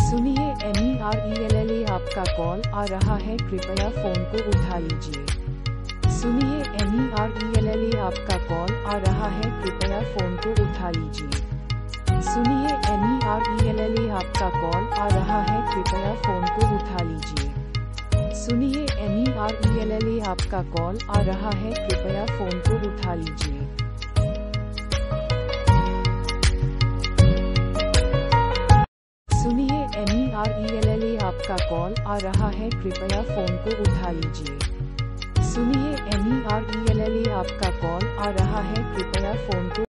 सुनिए MERELLA आपका call आ रहा है, कृपया फोन को उठा लीजिए। सुनिए MERELLA आपका कॉल आ रहा है, कृपया फोन को उठा लीजिए। सुनिए MERELLA आपका कॉल आ रहा है, कृपया फोन को उठा लीजिए। सुनिए MERELLA आपका कॉल आ रहा है, कृपया फोन को उठा लीजिए। सुनिए MERELLA आपका कॉल आ रहा है, कृपया फोन को उठा लीजिए। सुनिए MERELLA आपका कॉल आ रहा है, कृपया फोन को